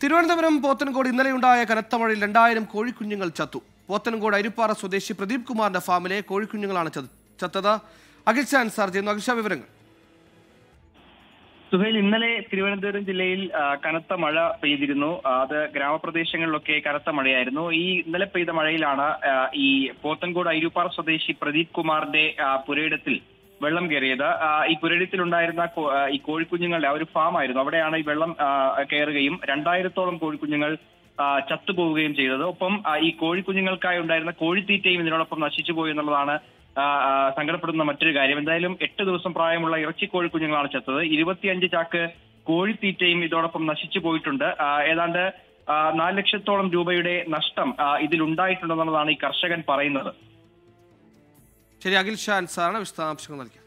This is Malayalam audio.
തിരുവനന്തപുരം പോത്തൻകോട് ഇന്നലെയുണ്ടായ കനത്ത മഴയിൽ 2000 കോഴിക്കുഞ്ഞുങ്ങൾ ചത്തു. പോത്തൻകോട് അരിപ്പാറ സ്വദേശി പ്രദീപ് കുമാറിന്റെ ഫാമിലെ കോഴിക്കുഞ്ഞുങ്ങളാണ് ചത്തത്. അഖിൽ സാൻസാർ ചെയ്യുന്നു. അഖിൽ, വിവരങ്ങൾ. സുഹൈൽ, ഇന്നലെ തിരുവനന്തപുരം ജില്ലയിൽ കനത്ത മഴ പെയ്തിരുന്നു. അത് ഗ്രാമപ്രദേശങ്ങളിലൊക്കെ കനത്ത മഴയായിരുന്നു. ഈ ഇന്നലെ പെയ്ത മഴയിലാണ് ഈ പോത്തൻകോട് അരിപ്പാറ സ്വദേശി പ്രദീപ് കുമാറിന്റെ പുരയിടത്തിൽ വെള്ളം കയറിയത്. ഈ പുരയിടത്തിലുണ്ടായിരുന്ന ഈ കോഴിക്കുഞ്ഞുങ്ങളുടെ ഒരു ഫാം ആയിരുന്നു. അവിടെയാണ് ഈ വെള്ളം കയറുകയും 2000-ഓളം കോഴിക്കുഞ്ഞുങ്ങൾ ചത്തുപോവുകയും ചെയ്തത്. ഒപ്പം ഈ കോഴിക്കുഞ്ഞുങ്ങൾക്കായി ഉണ്ടായിരുന്ന കോഴിത്തീറ്റയും ഇതിനോടൊപ്പം നശിച്ചു പോയി എന്നുള്ളതാണ് സങ്കടപ്പെടുന്ന മറ്റൊരു കാര്യം. എന്തായാലും 8 ദിവസം പ്രായമുള്ള ഇറച്ചി കോഴിക്കുഞ്ഞുങ്ങളാണ് ചത്തത്. 25 ചാക്ക് കോഴിത്തീറ്റയും ഇതോടൊപ്പം നശിച്ചു പോയിട്ടുണ്ട്. ഏതാണ്ട് 4 ലക്ഷത്തോളം രൂപയുടെ നഷ്ടം ഇതിലുണ്ടായിട്ടുണ്ടെന്നുള്ളതാണ് ഈ കർഷകൻ പറയുന്നത്. ശരി, അഖിൽ സാറാണ് വിശദാംശങ്ങൾ നൽകിയത്.